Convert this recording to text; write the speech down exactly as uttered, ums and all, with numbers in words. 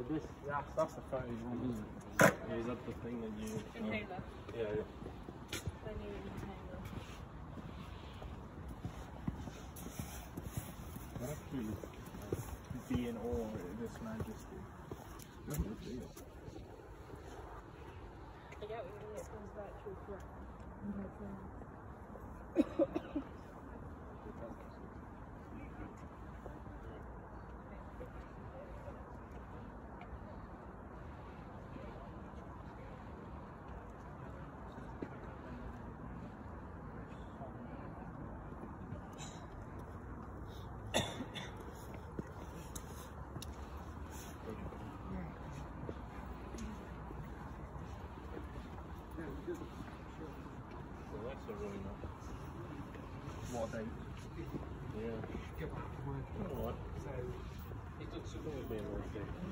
this. Yeah, that's the photo you want, isn't it? Yeah, is that the thing that you... Inhaler. Yeah, yeah. I need an inhaler. What actually be in awe of this majesty? Look at this. I get what you mean, it comes back to a So that's a really nice. What a date. Yeah. Get back to work. You know what? So, It's always been a nice day.